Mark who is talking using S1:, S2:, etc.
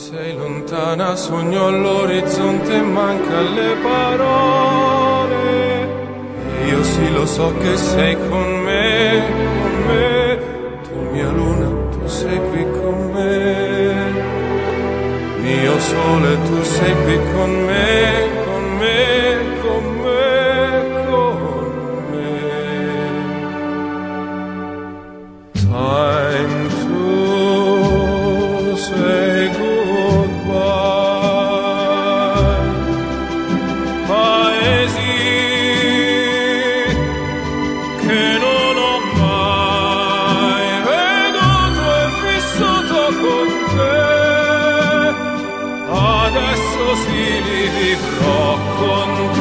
S1: Sei lontana, sogno all'orizzonte, manca le parole. E io sì lo so che sei con me, con me. Tu mia luna, tu sei qui con me. Mio sole, tu sei qui con me, con me, con me, con me. Time to say goodbye. Paesi che non ho mai veduto e vissuto con te. Adesso sì li vivrò con te.